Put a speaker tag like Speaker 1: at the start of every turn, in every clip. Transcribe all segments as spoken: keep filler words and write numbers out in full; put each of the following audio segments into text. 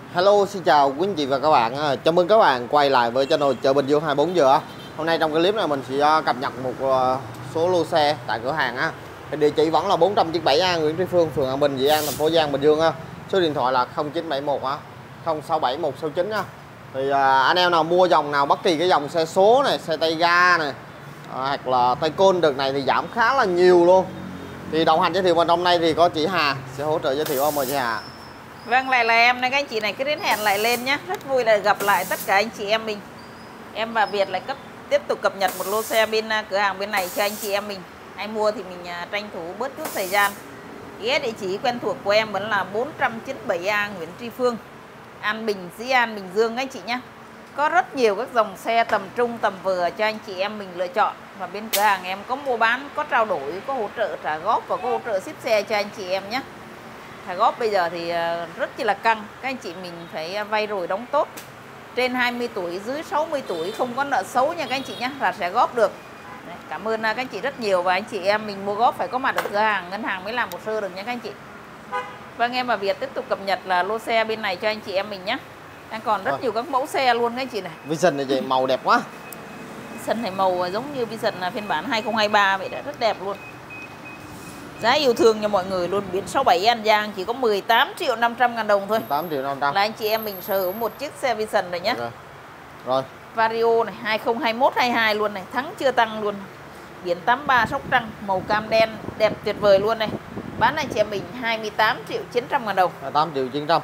Speaker 1: Hello, xin chào quý anh chị và các bạn. Chào mừng các bạn quay lại với channel Chợ Bình Dương hai mươi bốn giờ. Hôm nay trong clip này mình sẽ cập nhật một số lô xe tại cửa hàng á. Địa chỉ vẫn là bốn trăm chín mươi bảy A Nguyễn Tri Phương, phường An Bình, Dị An, thành phố Giang, Bình Dương á. Số điện thoại là không chín bảy một không sáu bảy một sáu chín á. Thì anh em nào mua dòng nào bất kỳ cái dòng xe số này, xe tay ga này, hoặc là tay côn đợt này thì giảm khá là nhiều luôn. Thì đồng hành giới thiệu vào trong đây thì có chị Hà sẽ hỗ trợ giới thiệu. Mời chị Hà.
Speaker 2: Vâng, lại là em này các anh chị này, cứ đến hẹn lại lên nhé. Rất vui là gặp lại tất cả anh chị em mình. Em và Việt lại cấp tiếp tục cập nhật một lô xe bên cửa hàng bên này cho anh chị em mình. Ai mua thì mình tranh thủ bớt chút thời gian. Ghé địa chỉ quen thuộc của em vẫn là bốn trăm chín mươi bảy A Nguyễn Tri Phương, An Bình, Dị An, Bình Dương các anh chị nhé. Có rất nhiều các dòng xe tầm trung, tầm vừa cho anh chị em mình lựa chọn. Và bên cửa hàng em có mua bán, có trao đổi, có hỗ trợ trả góp và có hỗ trợ ship xe cho anh chị em nhé. Trả góp bây giờ thì rất chi là căng. Các anh chị mình phải vay rồi đóng tốt. Trên hai mươi tuổi, dưới sáu mươi tuổi không có nợ xấu nha các anh chị nhé, là sẽ góp được. Đấy, cảm ơn các anh chị rất nhiều. Và anh chị em mình mua góp phải có mặt ở cửa hàng, ngân hàng mới làm hồ sơ được nha các anh chị. Vâng, em và Việt tiếp tục cập nhật là lô xe bên này cho anh chị em mình nhé. Đang còn rất à. nhiều các mẫu xe luôn các anh chị này.
Speaker 1: Vision này chị, màu đẹp quá.
Speaker 2: Vision này màu giống như Vision phiên bản hai không hai ba vậy đó, rất đẹp luôn. Giá yêu thương cho mọi người luôn. Biển sáu bảy An Giang chỉ có mười tám triệu năm trăm ngàn đồng thôi.
Speaker 1: mười tám triệu năm trăm.
Speaker 2: Là anh chị em mình sở hữu một chiếc xe Vision này nhé.
Speaker 1: Rồi. Rồi.
Speaker 2: Vario này hai không hai mốt hai hai luôn này, thắng chưa tăng luôn. Biển tám ba Sóc Trăng, màu cam đen đẹp tuyệt vời luôn này. Bán anh chị em mình hai mươi tám triệu chín trăm ngàn đồng.
Speaker 1: hai mươi tám triệu chín trăm.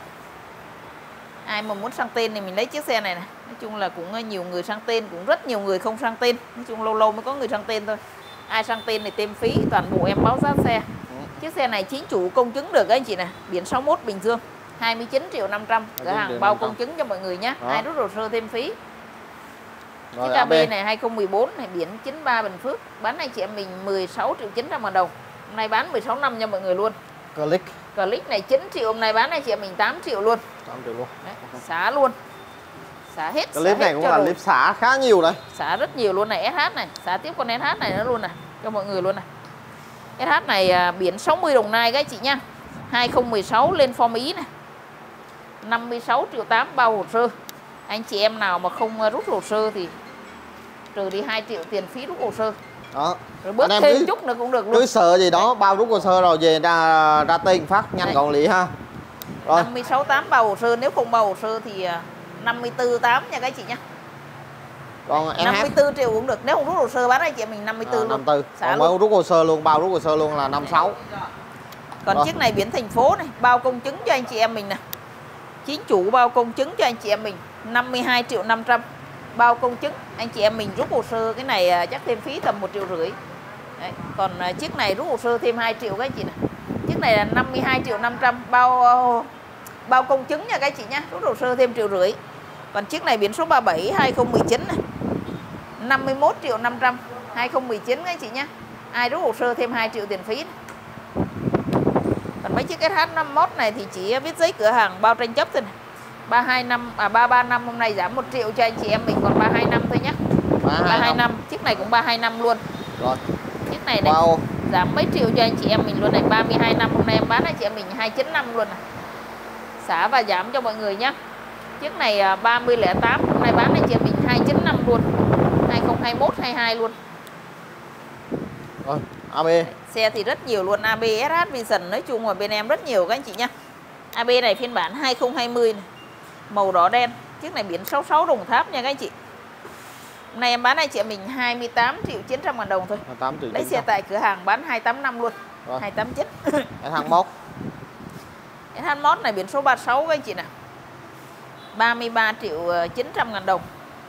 Speaker 2: Ai mà muốn sang tên thì mình lấy chiếc xe này này. Nói chung là cũng nhiều người sang tên, cũng rất nhiều người không sang tên. Nói chung lâu lâu mới có người sang tên thôi. Ai sang tên thì thêm phí, toàn bộ em báo giá xe. Chiếc xe này chính chủ công chứng được các anh chị này. Biển sáu mốt Bình Dương, hai mươi chín triệu năm trăm. Cửa hàng bao công chứng cho mọi người nhé. Ai rút hồ sơ thêm phí. Chiếc a bê này hai không một bốn này, biển chín ba Bình Phước. Bán anh chị em mình mười sáu triệu chín trăm ngàn đồng. Hôm nay bán mười sáu năm cho mọi người luôn.
Speaker 1: Click.
Speaker 2: Click này chín triệu, hôm nay bán anh chị em mình tám triệu luôn.
Speaker 1: tám triệu luôn.
Speaker 2: Đấy, xả luôn. Xả hết.
Speaker 1: Clip này cũng là clip xả khá nhiều đấy.
Speaker 2: Xả rất nhiều luôn này, ét hát này, xả tiếp con ét hát này nữa luôn này cho mọi người luôn này. ét hát này biển sáu mươi Đồng Nai các anh chị nha. hai không một sáu lên form Ý này. năm mươi sáu triệu tám bao hồ sơ. Anh chị em nào mà không rút hồ sơ thì trừ đi hai triệu tiền phí rút hồ sơ.
Speaker 1: Đó.
Speaker 2: Rồi bớt thêm cứ, chút nữa cũng được luôn.
Speaker 1: Cứ sợ gì đó, đấy. Bao rút hồ sơ rồi về ra ra tiền phát nhanh gọn lẹ ha. Rồi.
Speaker 2: năm mươi sáu tám bao hồ sơ, nếu không bao hồ sơ thì năm mươi tư tám nha các anh chị nhé.
Speaker 1: Còn
Speaker 2: năm mươi tư triệu cũng được, nếu không rút hồ sơ bán anh chị mình năm mươi tư à,
Speaker 1: luôn. năm mươi tư. Còn bao rút hồ sơ luôn, bao rút hồ sơ luôn là năm mươi sáu.
Speaker 2: Còn rồi. Chiếc này biển thành phố này, bao công chứng cho anh chị em mình nè. Chính chủ bao công chứng cho anh chị em mình năm mươi hai triệu năm trăm. Bao công chứng, anh chị em mình rút hồ sơ cái này chắc thêm phí tầm một triệu rưỡi. Đấy. Còn chiếc này rút hồ sơ thêm hai triệu các anh chị này. Chiếc này là năm mươi hai triệu năm trăm bao bao công chứng nha các anh chị nhé, rút hồ sơ thêm triệu rưỡi. Còn chiếc này biển số ba bảy hai không một chín này, năm mươi mốt triệu năm trăm, hai không một chín các anh chị nhé. Ai rút hồ sơ thêm hai triệu tiền phí này. Còn mấy chiếc ét hát năm mươi mốt này thì chỉ viết giấy cửa hàng bao tranh chấp thôi này. ba hai năm à ba ba năm hôm nay giảm một triệu cho anh chị em mình, còn ba hai năm thôi nhé. ba hai năm, chiếc này cũng ba hai năm luôn. Rồi. Chiếc này này wow. Giảm mấy triệu cho anh chị em mình luôn này, ba mươi hai năm hôm nay em bán anh chị em mình hai chín năm luôn này. Xả và giảm cho mọi người nhé. Chiếc này ba mươi lẻ tám hôm nay bán anh chị em mình hai chín năm luôn. hai không hai mốt hai hai luôn.
Speaker 1: Rồi, a bê.
Speaker 2: Xe thì rất nhiều luôn, a bê, ét hát, Vision nói chung là bên em rất nhiều các anh chị nhé. a bê này phiên bản hai không hai không này. Màu đỏ đen. Chiếc này biển sáu mươi sáu Đồng Tháp nha các anh chị. Hôm nay em bán anh chị em mình hai mươi tám triệu chín trăm ngàn đồng thôi.
Speaker 1: hai mươi tám triệu.
Speaker 2: Lấy xe tại cửa hàng bán hai tám năm luôn.
Speaker 1: Rồi.
Speaker 2: hai tám chín.
Speaker 1: ét hát mốt.
Speaker 2: ét hát mốt này biển số ba mươi sáu các anh chị nè. ba mươi ba triệu chín trăm ngàn đồng.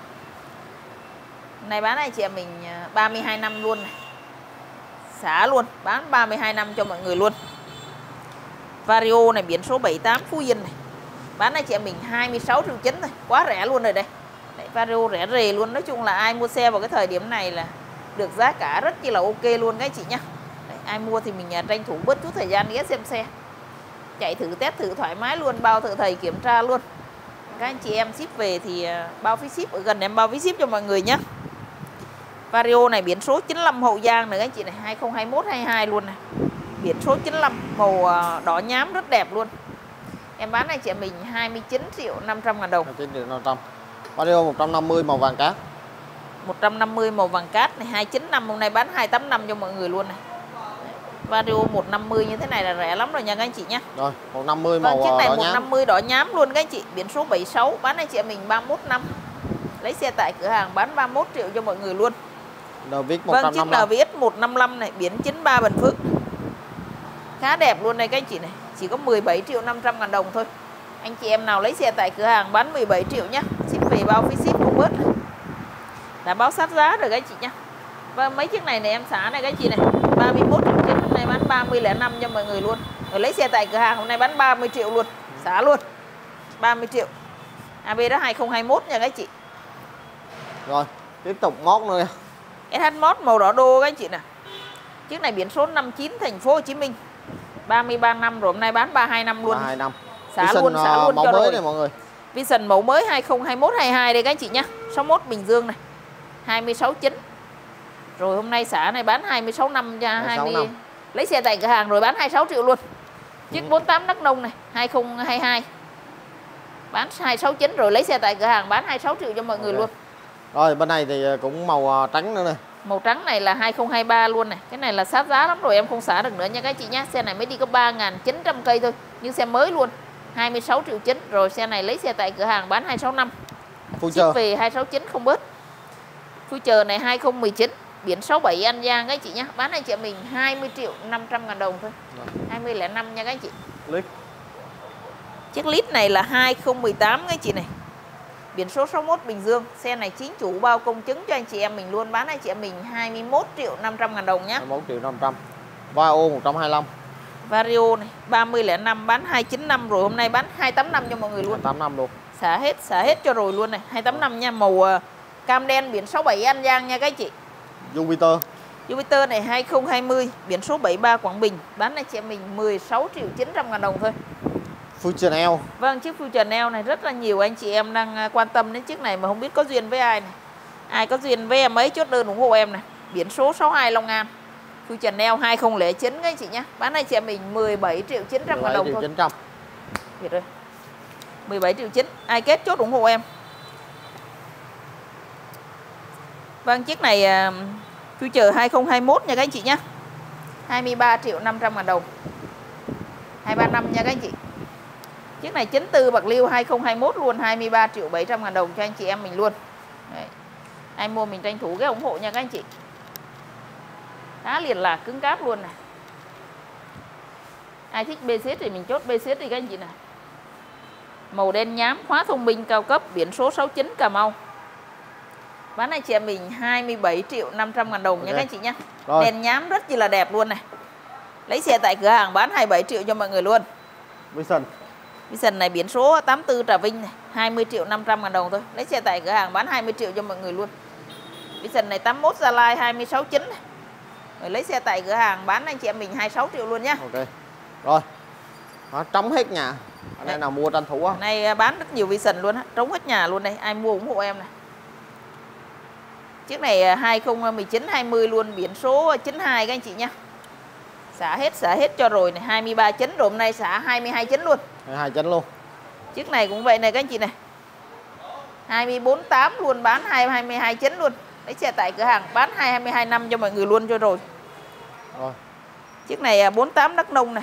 Speaker 2: Này bán anh chị em mình ba mươi hai năm luôn này. Xả luôn, bán ba mươi hai năm cho mọi người luôn. Vario này biển số bảy mươi tám Phú Yên này. Bán anh chị em mình hai mươi sáu triệu chín thôi, quá rẻ luôn rồi đây. Đấy, Vario rẻ rề luôn, nói chung là ai mua xe vào cái thời điểm này là được giá cả rất chi là ok luôn các anh chị nhá. Đấy, ai mua thì mình tranh thủ bớt chút thời gian ghé xem xe. Chạy thử test thử thoải mái luôn, bao thợ thầy kiểm tra luôn. Các anh chị em ship về thì bao phí ship, ở gần em bao phí ship cho mọi người nhé. Vario này biển số chín mươi lăm Hậu Giang này các anh chị này, hai không hai mốt hai hai luôn này. Biển số chín mươi lăm màu đỏ nhám rất đẹp luôn. Em bán này chị em mình hai mươi chín triệu năm trăm ngàn đồng.
Speaker 1: hai mươi chín triệu năm trăm. Vario một trăm năm mươi màu vàng cát.
Speaker 2: một trăm năm mươi màu vàng cát này, hai chín năm, hôm nay bán hai tám năm cho mọi người luôn này. Vario một năm mươi như thế này là rẻ lắm rồi nha các anh chị nhé.
Speaker 1: Rồi, một năm mươi màu
Speaker 2: vâng, chiếc này
Speaker 1: đỏ
Speaker 2: một
Speaker 1: nhám.
Speaker 2: năm mươi đỏ nhám luôn các anh chị, biển số bảy sáu, bán này chị em mình ba mươi mốt năm. Lấy xe tại cửa hàng bán ba mươi mốt triệu cho mọi người luôn.
Speaker 1: Vâng, chiếc
Speaker 2: Vâng, chiếc en vê ích một năm lăm này, biển chín ba Bình Phước. Khá đẹp luôn này các anh chị này, chỉ có mười bảy triệu năm trăm ngàn đồng thôi. Anh chị em nào lấy xe tại cửa hàng bán mười bảy triệu nhá, ship về bao phí ship không bớt. Đã báo sát giá rồi các anh chị nhá. Vâng, mấy chiếc này này em xả này các anh chị này, ba mươi mốt triệu chín, hôm nay bán ba mươi lẻ năm cho mọi người luôn. Rồi lấy xe tại cửa hàng hôm nay bán ba mươi triệu luôn, xả luôn. ba mươi triệu. a bê đó hai không hai mốt nha các anh chị.
Speaker 1: Rồi, tiếp tục mót nữa.
Speaker 2: ét hát Mod màu đỏ đô các anh chị nè. Chiếc này biển số năm mươi chín thành phố Hồ Chí Minh. ba mươi ba năm rồi, hôm nay bán ba mươi hai năm luôn.
Speaker 1: ba mươi hai năm.
Speaker 2: Xả luôn, xả luôn
Speaker 1: mẫu
Speaker 2: cho
Speaker 1: mới
Speaker 2: rồi.
Speaker 1: này mọi người.
Speaker 2: Vision mẫu mới hai không hai mốt hai hai đây các anh chị nhá. sáu mươi mốt Bình Dương này. hai mươi sáu chín. Rồi hôm nay xả này bán hai mươi sáu năm cho hai mươi. Năm. Lấy xe tại cửa hàng rồi bán hai mươi sáu triệu luôn. Chiếc ừ. bốn mươi tám Đắk Nông này, hai không hai hai. Bán hai sáu chín rồi lấy xe tại cửa hàng bán hai mươi sáu triệu cho mọi okay. người luôn.
Speaker 1: Rồi bên này thì cũng màu trắng nữa này.
Speaker 2: Màu trắng này là hai không hai ba luôn này. Cái này là sát giá lắm rồi, em không xả được nữa nha các chị nhá. Xe này mới đi có ba nghìn chín trăm cây thôi, nhưng xe mới luôn. hai mươi sáu triệu chín. Rồi xe này lấy xe tại cửa hàng bán hai mươi sáu năm. Ship về hai sáu chín không bớt. Future này hai không một chín, biển sáu bảy An Giang các chị nhá. Bán anh chị mình hai mươi triệu năm trăm ngàn đồng thôi. Rồi. hai mươi lẻ năm nha các chị.
Speaker 1: Lít.
Speaker 2: Chiếc lít này là hai không một tám các chị này. Biển số sáu mươi mốt Bình Dương. Xe này chính chủ bao công chứng cho anh chị em mình luôn. Bán anh chị em mình hai mươi mốt triệu năm trăm ngàn đồng nhé.
Speaker 1: hai mươi mốt triệu năm trăm. Vario một trăm hai mươi lăm.
Speaker 2: Vario này ba mươi lẻ năm bán hai chín năm rồi, hôm nay bán hai tám năm cho mọi người luôn.
Speaker 1: hai tám năm luôn.
Speaker 2: Xả hết, xả hết cho rồi luôn này. hai tám năm nha, màu uh, cam đen, biển sáu bảy An Giang nha các chị.
Speaker 1: Jupiter.
Speaker 2: Jupiter này hai không hai không, biển số bảy ba Quảng Bình. Bán anh chị em mình mười sáu triệu chín trăm ngàn đồng thôi.
Speaker 1: Future.
Speaker 2: Vâng, chiếc Future này rất là nhiều anh chị em đang quan tâm đến chiếc này mà không biết có duyên với ai này. Ai có duyên với em ấy chốt đơn ủng hộ em này. Biển số sáu mươi hai Long An. Future hai không không chín các anh chị nhé. Bán anh chị em mình mười bảy triệu chín trăm ngàn đồng thôi.
Speaker 1: chín trăm.
Speaker 2: Việt ơi. mười bảy triệu chín. Ai kết chốt ủng hộ em. Vâng, chiếc này uh, Future hai không hai mốt nha các anh chị nhé. hai mươi ba triệu năm trăm ngàn đồng. hai ba năm nha các anh chị. Chiếc này chín tư Bạc Liêu hai không hai mốt luôn, hai mươi ba triệu bảy trăm ngàn đồng cho anh chị em mình luôn. Đấy. Ai mua mình tranh thủ cái ủng hộ nha các anh chị. Khá liền lạc, cứng cáp luôn này. Ai thích bê xê thì mình chốt bê xê đi các anh chị này. Màu đen nhám, khóa thông minh cao cấp, biển số sáu chín Cà Mau. Bán anh chị em mình hai mươi bảy triệu năm trăm ngàn đồng okay. nha các anh chị nhé. Đèn nhám rất là đẹp luôn này. Lấy xe tại cửa hàng bán hai mươi bảy triệu cho mọi người luôn.
Speaker 1: Vision.
Speaker 2: Vision này biển số tám tư Trà Vinh này, hai mươi triệu năm trăm ngàn đồng thôi. Lấy xe tại cửa hàng bán hai mươi triệu cho mọi người luôn. Vision này tám mốt Gia Lai hai mươi sáu chín này. Rồi lấy xe tại cửa hàng bán anh chị em mình hai mươi sáu triệu luôn nhá.
Speaker 1: Ok. Rồi. Đó, trống hết nhà. Ở đây nào mua tranh thủ á.
Speaker 2: Này bán rất nhiều Vision luôn á, trống hết nhà luôn đây. Ai mua ủng hộ em này. Chiếc này hai không một chín hai mươi luôn, biển số chín hai các anh chị nhá. Xả hết, xả hết cho rồi này, hai mươi ba chín rồi, hôm nay xả hai mươi hai chín luôn.
Speaker 1: hai mươi hai chín luôn.
Speaker 2: Chiếc này cũng vậy này các anh chị này. hai mươi bốn tám luôn, bán hai mươi hai chín luôn. Lấy xe tại cửa hàng bán hai mươi hai năm cho mọi người luôn cho rồi.
Speaker 1: Rồi.
Speaker 2: Chiếc này bốn mươi tám Đắk Nông này.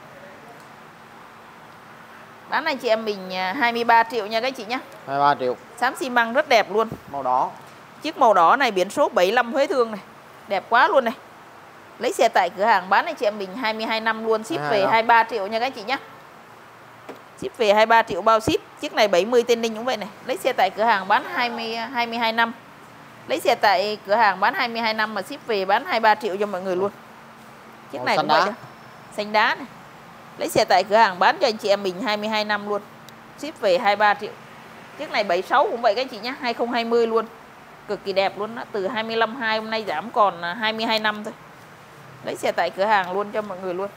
Speaker 2: Bán anh chị em mình hai mươi ba triệu nha các anh chị nhá.
Speaker 1: hai mươi ba triệu.
Speaker 2: Xám xi măng rất đẹp luôn.
Speaker 1: Màu đỏ.
Speaker 2: Chiếc màu đỏ này biển số bảy mươi lăm Huế Thương này. Đẹp quá luôn này. Lấy xe tại cửa hàng bán anh chị em mình hai mươi hai năm luôn, ship về hai mươi ba triệu nha các anh chị nhé. Ship về hai mươi ba triệu bao ship. Chiếc này bảy mươi Tây Ninh cũng vậy này. Lấy xe tại cửa hàng bán hai mươi, hai mươi hai năm. Lấy xe tại cửa hàng bán hai mươi hai năm mà ship về bán hai mươi ba triệu cho mọi người luôn. Chiếc này cũng vậy đó. Xanh đá này. Lấy xe tại cửa hàng bán cho anh chị em mình hai mươi hai năm luôn. Ship về hai mươi ba triệu. Chiếc này bảy mươi sáu cũng vậy các anh chị nhé, hai không hai không luôn. Cực kỳ đẹp luôn đó, từ hai mươi lăm hai hôm nay giảm còn hai mươi hai năm thôi. Lấy xe tại cửa hàng luôn cho mọi người luôn.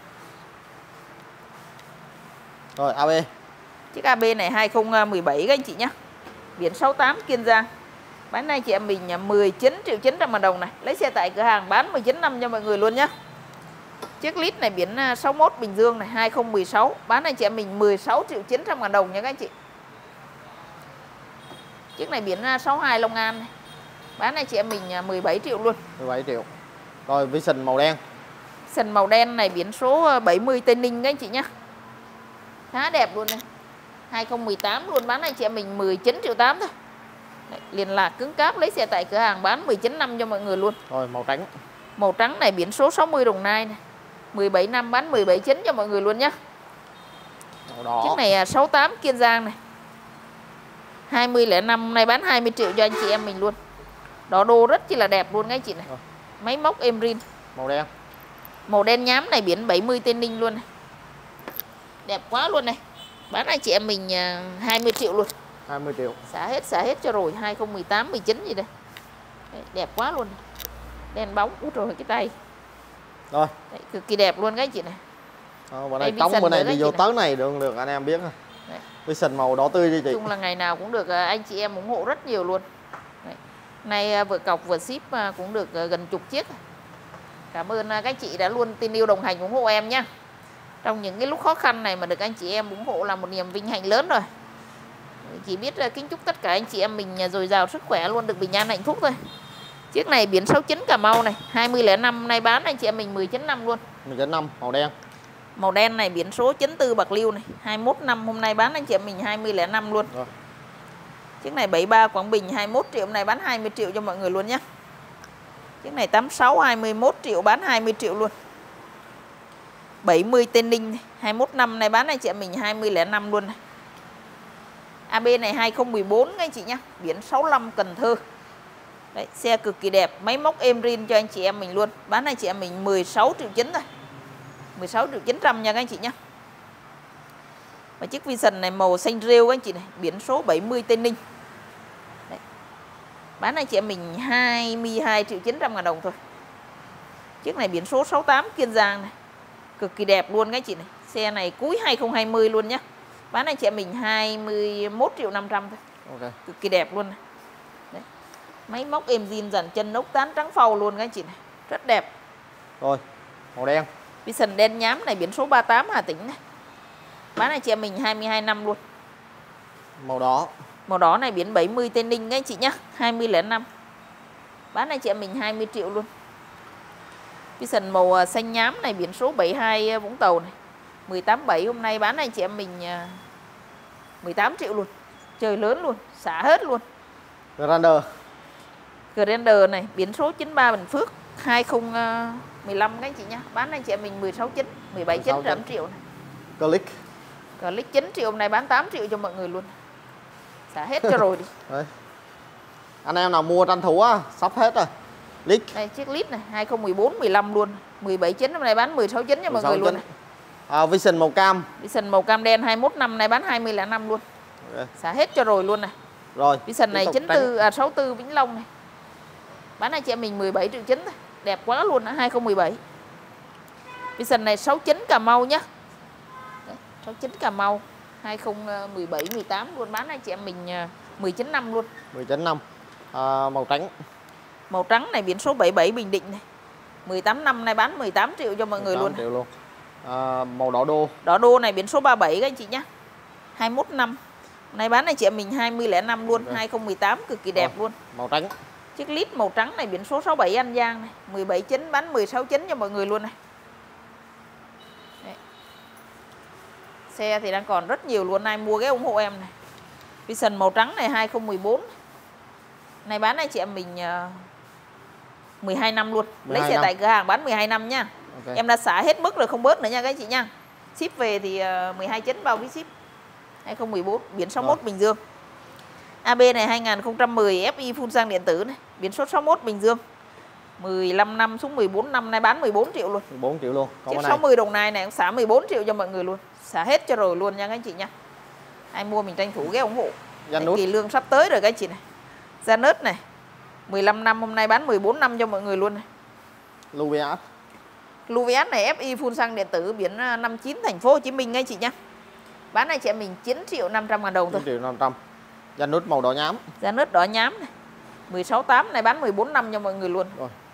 Speaker 1: Rồi a bê.
Speaker 2: Chiếc a bê này hai không một bảy các anh chị nhé. Biển sáu tám Kiên Giang. Bán này chị em mình mười chín triệu chín trăm ngàn đồng này. Lấy xe tại cửa hàng bán mười chín năm cho mọi người luôn nhé. Chiếc lít này biển sáu mốt Bình Dương này, hai không một sáu. Bán anh chị em mình mười sáu triệu chín trăm ngàn đồng nha các anh chị. Chiếc này biển sáu hai Long An này. Bán anh chị em mình mười bảy triệu luôn.
Speaker 1: mười bảy triệu. Rồi Vision màu đen.
Speaker 2: Sần màu đen này biển số bảy mươi Tây Ninh các anh chị nhá. Khá đẹp luôn này. hai không một tám luôn, bán anh chị em mình mười chín triệu tám thôi. Đấy, liền lạc cứng cáp, lấy xe tại cửa hàng bán mười chín năm cho mọi người luôn.
Speaker 1: Rồi màu trắng.
Speaker 2: Màu trắng này biển số sáu mươi Đồng Nai này. mười bảy năm bán mười bảy chín cho mọi người luôn nhá.
Speaker 1: Màu đỏ.
Speaker 2: Chiếc này sáu tám Kiên Giang này. hai mươi lẻ năm này bán hai mươi triệu cho anh chị em mình luôn. Đỏ đô rất chi là đẹp luôn các anh chị này.
Speaker 1: Rồi.
Speaker 2: Máy móc Emrin.
Speaker 1: Màu đen.
Speaker 2: Màu đen nhám này biển bảy mươi Tây Ninh luôn này. Đẹp quá luôn này. Bán anh chị em mình hai mươi triệu luôn.
Speaker 1: hai mươi triệu.
Speaker 2: Xả hết xả hết cho rồi. hai không một tám mười chín gì đây. Đấy, đẹp quá luôn. Đen bóng. Út rồi cái tay.
Speaker 1: Rồi.
Speaker 2: Đấy, cực kỳ đẹp luôn các anh chị này.
Speaker 1: Ờ, bữa nay
Speaker 2: Đây,
Speaker 1: trống
Speaker 2: Vision
Speaker 1: bữa nay
Speaker 2: nữa
Speaker 1: đi
Speaker 2: đó
Speaker 1: vô
Speaker 2: chị
Speaker 1: tới này được được anh em biết.
Speaker 2: Đấy.
Speaker 1: Vision màu đỏ tươi đi chị.
Speaker 2: Chung là ngày nào cũng được anh chị em ủng hộ rất nhiều luôn. Đấy. Nay vừa cọc vừa ship cũng được gần chục chiếc. Cảm ơn các chị đã luôn tin yêu đồng hành ủng hộ em nhé. Trong những cái lúc khó khăn này mà được anh chị em ủng hộ là một niềm vinh hạnh lớn rồi. Chỉ biết kính chúc tất cả anh chị em mình dồi dào sức khỏe, luôn được bình an hạnh phúc thôi. Chiếc này biển sáu chín Cà Mau này, hai mươi lẻ năm nay bán anh chị em mình mười chín năm luôn.
Speaker 1: mười chín năm màu đen.
Speaker 2: Màu đen này biển số chín tư Bạc Liêu này, hai mươi mốt năm hôm nay bán anh chị em mình hai mươi lẻ năm luôn.
Speaker 1: Rồi.
Speaker 2: Chiếc này bảy mươi ba Quảng Bình hai mươi mốt triệu, hôm nay bán hai mươi triệu cho mọi người luôn nhé. Chiếc này tám mươi sáu hai mươi mốt triệu, bán hai mươi triệu luôn. bảy mươi Tây Ninh này, hai mươi mốt năm này bán anh chị em mình hai mươi lẻ năm luôn này. a bê này hai không một bốn các anh chị nhé, biển sáu mươi lăm Cần Thơ. Đấy, xe cực kỳ đẹp, máy móc Emrin cho anh chị em mình luôn. Bán anh chị em mình mười sáu triệu chín thôi. mười sáu triệu chín trăm nha các anh chị nhé. Và chiếc Vision này màu xanh rêu các anh chị này, biển số bảy mươi Tây Ninh. Đấy. Bán anh chị em mình hai mươi hai triệu chín trăm ngàn đồng thôi. Chiếc này biển số sáu tám Kiên Giang này. Cực kỳ đẹp luôn các anh chị này. Xe này cuối hai không hai không luôn nhé. Bán anh chị em mình hai mươi mốt triệu năm trăm thôi.
Speaker 1: Ok.
Speaker 2: Cực kỳ đẹp luôn này. Đấy. Máy móc êm zin dàn chân ốc tán trắng phau luôn các anh chị này. Rất đẹp.
Speaker 1: Rồi, màu đen.
Speaker 2: Vision đen nhám này biển số ba tám Hà Tĩnh này. Bán anh chị em mình hai mươi hai năm luôn.
Speaker 1: Màu đỏ.
Speaker 2: Màu đỏ này biển bảy mươi Tây Ninh các anh chị nhá, hai mươi lẻ năm. Bán anh chị em mình hai mươi triệu luôn. Vision màu xanh nhám này biển số bảy mươi hai Vũng Tàu này. mười tám bảy hôm nay bán anh chị em mình mười tám triệu luôn. Trời lớn luôn, xả hết luôn.
Speaker 1: Grander.
Speaker 2: Grander này biển số chín ba Bình Phước hai không một lăm các anh chị nhá. Bán anh chị em mình mười sáu chín, mười bảy chín trăm triệu này.
Speaker 1: Click.
Speaker 2: Click chín triệu hôm nay bán tám triệu cho mọi người luôn. Xả hết cho rồi đi.
Speaker 1: Đấy. Anh em nào mua tranh thủ á, sắp hết rồi. Lít.
Speaker 2: Đây chiếc lít này hai không một bốn mười lăm luôn. mười bảy chín hôm nay bán mười sáu chín cho mọi người luôn này.
Speaker 1: À, Vision màu cam.
Speaker 2: Vision màu cam đen hai mươi mốt năm nay bán hai mươi lẻ năm luôn. Okay. Xả hết cho rồi luôn này.
Speaker 1: Rồi.
Speaker 2: Vision này chín tư à sáu tư Vĩnh Long này. Bán anh chị em mình mười bảy triệu chín thôi. Đẹp quá luôn á, hai không một bảy. Vision này sáu chín Cà Mau nhá. Đấy, sáu chín Cà Mau hai không một bảy mười tám luôn, bán anh chị em mình mười chín năm luôn.
Speaker 1: mười chín năm. À, màu trắng.
Speaker 2: Màu trắng này biển số bảy mươi bảy Bình Định này. mười tám năm nay bán mười tám triệu cho mọi người luôn.
Speaker 1: Triệu luôn. À, màu đỏ đô.
Speaker 2: Đỏ đô này biển số ba mươi bảy các anh chị nhá. hai mươi mốt năm. Nay bán anh chị em mình hai mươi lẻ năm luôn, okay. hai không một tám cực kỳ đẹp. Rồi, luôn.
Speaker 1: Màu trắng.
Speaker 2: Chiếc lít màu trắng này biển số sáu mươi bảy An Giang này, mười bảy chín bán mười sáu chín cho mọi người luôn này. Đấy. Xe thì đang còn rất nhiều luôn, ai mua ghé ủng hộ em này. Vision màu trắng này hai không một bốn. Này bán anh chị em mình mười hai năm luôn. Lấy xe năm. Tại cửa hàng bán mười hai năm nha. Okay. Em đã xả hết mức rồi, không bớt nữa nha các anh chị nha. Ship về thì mười hai chín bao phí ship. hai không một bốn biển sáu mươi mốt rồi. Bình Dương. a bê này hai không một không ép i phun xăng điện tử này, biển số sáu mươi mốt Bình Dương. mười lăm năm xuống mười bốn năm nay bán mười bốn triệu luôn.
Speaker 1: mười bốn triệu luôn.
Speaker 2: Chiếc sáu mươi Đồng Nai này cũng xả mười bốn triệu cho mọi người luôn. Xả hết cho rồi luôn nha các anh chị nha. Ai mua mình tranh thủ ghé ủng hộ. Kỳ lương sắp tới rồi các anh chị này. Janus này mười lăm năm hôm nay bán mười bốn năm cho mọi người luôn này.
Speaker 1: Luvias.
Speaker 2: Luvias này ép i phun xăng điện tử biển năm mươi chín thành phố Hồ Chí Minh các anh chị nhá. Bán này chị em mình chín triệu năm trăm ngàn đồng thôi.
Speaker 1: chín triệu năm trăm. Janus màu đỏ nhám.
Speaker 2: Janus đỏ nhám này. mười sáu tám này bán mười bốn năm cho mọi người luôn.
Speaker 1: Rồi.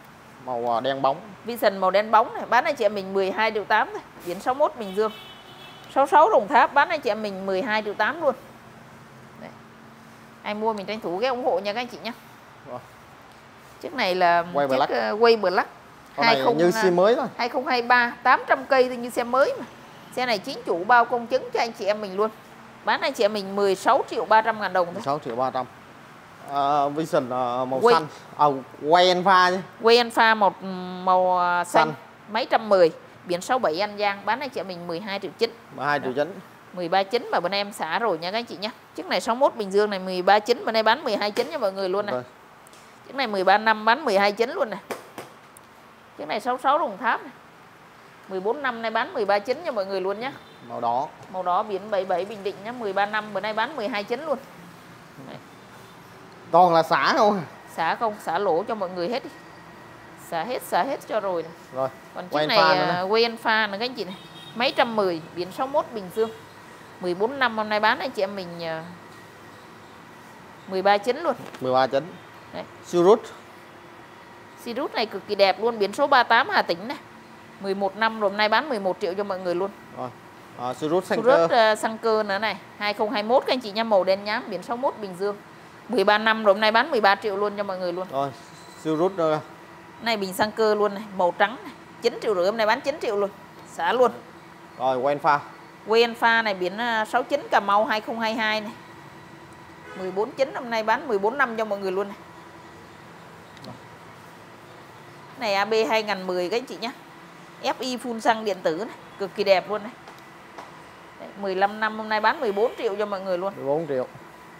Speaker 1: Màu đen bóng.
Speaker 2: Vision màu đen bóng này, bán anh chị em mình mười hai triệu tám thôi. Biển sáu mốt Bình Dương. sáu mươi sáu Đồng Tháp, bán anh chị em mình mười hai triệu tám luôn. Đấy. Ai mua mình tranh thủ ghé ủng hộ nha các anh chị nhé.
Speaker 1: Rồi.
Speaker 2: Chiếc này là
Speaker 1: Quay
Speaker 2: chiếc
Speaker 1: Black.
Speaker 2: uh, Quay Black.
Speaker 1: Con này như xe mới thôi.
Speaker 2: hai không hai ba, tám trăm cây thì như xe mới mà. Xe này chính chủ bao công chứng cho anh chị em mình luôn. Bán anh chị em mình mười sáu triệu ba trăm ngàn đồng thôi.
Speaker 1: mười sáu triệu ba trăm. Uh, Vision uh, màu
Speaker 2: Quay.
Speaker 1: xanh. À, quay Alpha chứ.
Speaker 2: Quay Alpha một màu xanh,
Speaker 1: Xanh.
Speaker 2: mấy trăm mười, biển sáu bảy An Giang, bán anh chị em mình mười hai triệu chín.
Speaker 1: mười hai triệu chín.
Speaker 2: mười ba chín mà bên em xả rồi nha các anh chị nhé. Chiếc này sáu mốt Bình Dương này mười ba chín, bên đây bán mười hai chín cho mọi người luôn này.
Speaker 1: Rồi.
Speaker 2: Chiếc này mười ba năm bán mười hai chín luôn này. Chiếc này sáu mươi sáu Đồng Tháp này. mười bốn năm này bán mười ba chín cho mọi người luôn nhé.
Speaker 1: Màu đỏ.
Speaker 2: Màu đỏ biển bảy bảy Bình Định nhé, mười ba năm bữa nay bán mười hai chín luôn. Đấy.
Speaker 1: Toàn là xả không?
Speaker 2: Xả không, xả lỗ cho mọi người hết đi. Xả hết, xả hết cho rồi này.
Speaker 1: Rồi.
Speaker 2: Còn chiếc
Speaker 1: Quay
Speaker 2: này
Speaker 1: Alpha
Speaker 2: uh, Quay Alpha nữa các anh chị này. Mấy trăm mười, biển sáu mốt Bình Dương. mười bốn năm hôm nay bán anh chị em mình uh, mười ba chín luôn.
Speaker 1: mười ba chín.
Speaker 2: Đấy.
Speaker 1: Sirius.
Speaker 2: Sirius này cực kỳ đẹp luôn, biển số ba tám Hà Tĩnh này. mười một năm rồi hôm nay bán mười một triệu cho mọi người luôn.
Speaker 1: Rồi. À, Sirius xanh
Speaker 2: Sirius
Speaker 1: cơ.
Speaker 2: uh, xăng cơ nữa này, hai không hai mốt các anh chị nha, màu đen nhám, biển sáu mốt Bình Dương. mười ba năm rồi hôm nay bán mười ba triệu luôn cho mọi người luôn.
Speaker 1: Rồi. Sirius nữa.
Speaker 2: Này bình xăng cơ luôn này, màu trắng này, chín triệu rưỡi hôm nay bán chín triệu luôn. Xả luôn.
Speaker 1: Rồi, quay Alpha.
Speaker 2: Quay Alpha này biển uh, sáu chín Cà Mau hai không hai hai này. mười bốn chín hôm nay bán mười bốn năm cho mọi người luôn này. Này a bê hai không một không các anh chị nhé. ép i full xăng điện tử này, cực kỳ đẹp luôn này. Đấy, mười lăm năm hôm nay bán mười bốn triệu cho mọi người luôn.
Speaker 1: mười bốn triệu.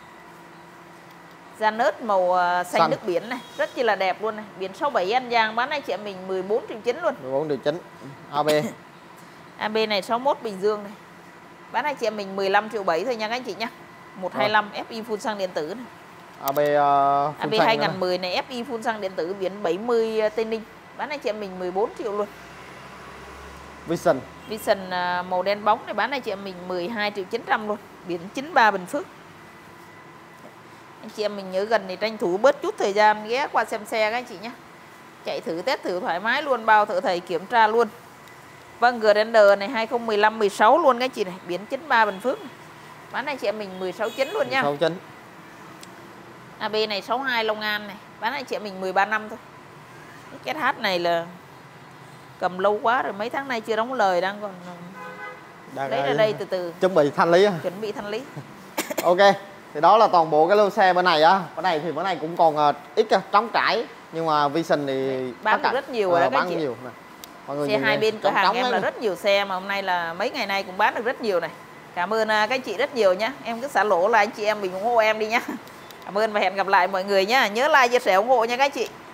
Speaker 2: Janus màu uh, xanh,
Speaker 1: Xanh.
Speaker 2: nước biển này, rất chi là đẹp luôn này. Biển sáu bảy An Giang bán anh chị em mình mười bốn triệu chín luôn.
Speaker 1: mười bốn triệu chín. a bê.
Speaker 2: a bê này sáu mốt Bình Dương này. Bán anh chị em mình mười lăm triệu bảy thôi nha các anh chị nhé. một hai năm ép i full xăng điện tử này.
Speaker 1: a bê uh,
Speaker 2: a bê hai không một không này ép i full xăng điện tử biển bảy mươi Tây Ninh. Bán anh chị em mình mười bốn triệu luôn.
Speaker 1: Vision.
Speaker 2: Vision uh, màu đen bóng này bán anh chị em mình mười hai triệu chín trăm luôn. Biển chín mươi ba Bình Phước. Anh chị em mình nhớ gần thì tranh thủ bớt chút thời gian ghé qua xem xe các anh chị nhé. Chạy thử test thử thoải mái luôn, bao thợ thầy kiểm tra luôn. Vâng, Grandeur này hai không một lăm mười sáu luôn các anh chị này, biển chín mươi ba Bình Phước này. Bán anh chị em mình mười sáu chín luôn nha.
Speaker 1: sáu chín.
Speaker 2: a bê này sáu mươi hai Long An này, bán anh chị em mình mười ba năm thôi. Cái két hát này là cầm lâu quá rồi, mấy tháng nay chưa đóng lời, đang còn
Speaker 1: Đang
Speaker 2: lấy ra đây từ từ
Speaker 1: chuẩn bị thanh lý.
Speaker 2: chuẩn bị thanh lý.
Speaker 1: Ok, thì đó là toàn bộ cái lô xe bên này á. Bên này thì bữa nay cũng còn uh, ít uh, trống trải, nhưng mà Vision thì
Speaker 2: bán
Speaker 1: tất
Speaker 2: được
Speaker 1: cả,
Speaker 2: rất nhiều rồi đó
Speaker 1: uh,
Speaker 2: các
Speaker 1: bán
Speaker 2: chị.
Speaker 1: nhiều nè. Mọi người
Speaker 2: Xe
Speaker 1: nhìn
Speaker 2: hai
Speaker 1: này,
Speaker 2: bên cửa
Speaker 1: trống
Speaker 2: hàng
Speaker 1: trống
Speaker 2: em
Speaker 1: đấy
Speaker 2: là
Speaker 1: nè.
Speaker 2: rất nhiều xe, mà hôm nay là mấy ngày nay cũng bán được rất nhiều này. Cảm ơn uh, các chị rất nhiều nhé. Em cứ xả lỗ là anh chị em mình ủng hộ em đi nhá. Cảm ơn và hẹn gặp lại mọi người nhá. Nhớ like, chia sẻ, ủng hộ nha các chị.